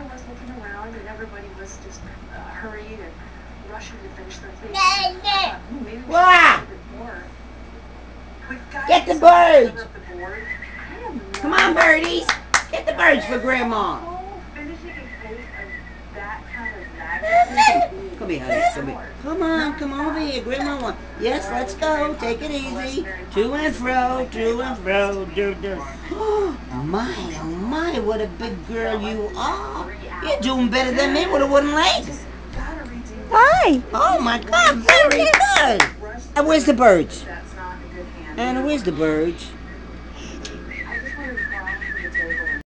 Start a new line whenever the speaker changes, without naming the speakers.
I was looking around, and everybody was just hurried and rushing to finish their thing. Maybe we should do a bit more.
Get the birds! Come on, birdies! Get the birds for Grandma! Come here, honey. Come here. Come over here. Grandma wants. Yes, let's go. Take it easy. To and fro, to and fro. Oh my, what a big girl you are. You're doing better than me with a wooden leg.
Why?
Oh my God, very good. And where's the birds? And where's the birds?